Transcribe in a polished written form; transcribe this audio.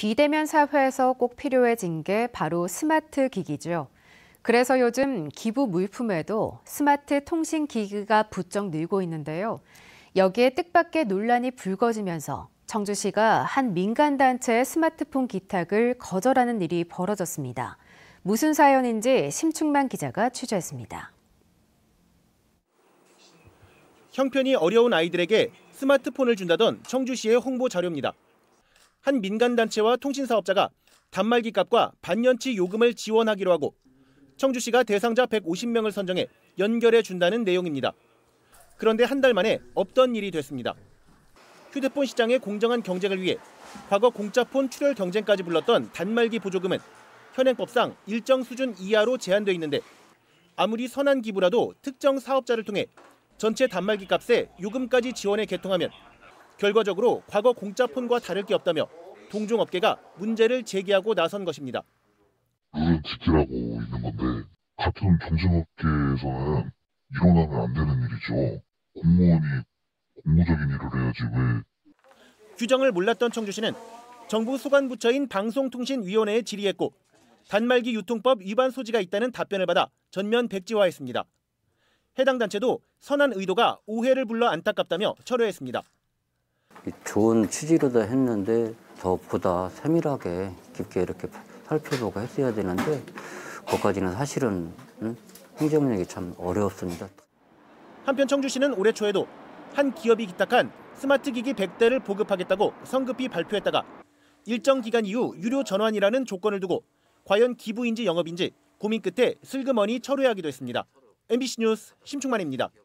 비대면 사회에서 꼭 필요해진 게 바로 스마트 기기죠. 그래서 요즘 기부 물품에도 스마트 통신 기기가 부쩍 늘고 있는데요. 여기에 뜻밖의 논란이 불거지면서 청주시가 한 민간단체의 스마트폰 기탁을 거절하는 일이 벌어졌습니다. 무슨 사연인지 심충만 기자가 취재했습니다. 형편이 어려운 아이들에게 스마트폰을 준다던 청주시의 홍보 자료입니다. 한 민간단체와 통신사업자가 단말기 값과 반년치 요금을 지원하기로 하고 청주시가 대상자 150명을 선정해 연결해 준다는 내용입니다. 그런데 한 달 만에 없던 일이 됐습니다. 휴대폰 시장의 공정한 경쟁을 위해 과거 공짜폰 출혈 경쟁까지 불렀던 단말기 보조금은 현행법상 일정 수준 이하로 제한돼 있는데 아무리 선한 기부라도 특정 사업자를 통해 전체 단말기 값에 요금까지 지원해 개통하면 결과적으로 과거 공짜폰과 다를 게 없다며 동종업계가 문제를 제기하고 나선 것입니다. 룰은 지키라고 있는 건데 같은 경쟁업계에서는 일어나면 안 되는 일이죠. 공무원이 공무적인 일을 해야지 왜. 규정을 몰랐던 청주시는 정부 소관부처인 방송통신위원회에 질의했고 단말기 유통법 위반 소지가 있다는 답변을 받아 전면 백지화했습니다. 해당 단체도 선한 의도가 오해를 불러 안타깝다며 철회했습니다. 좋은 취지로도 했는데 더 보다 세밀하게 깊게 이렇게 살펴보고 했어야 되는데 그것까지는 사실은 행정력이 참 어려웠습니다. 한편 청주시는 올해 초에도 한 기업이 기탁한 스마트 기기 100대를 보급하겠다고 성급히 발표했다가 일정 기간 이후 유료 전환이라는 조건을 두고 과연 기부인지 영업인지 고민 끝에 슬그머니 철회하기도 했습니다. MBC 뉴스 심충만입니다.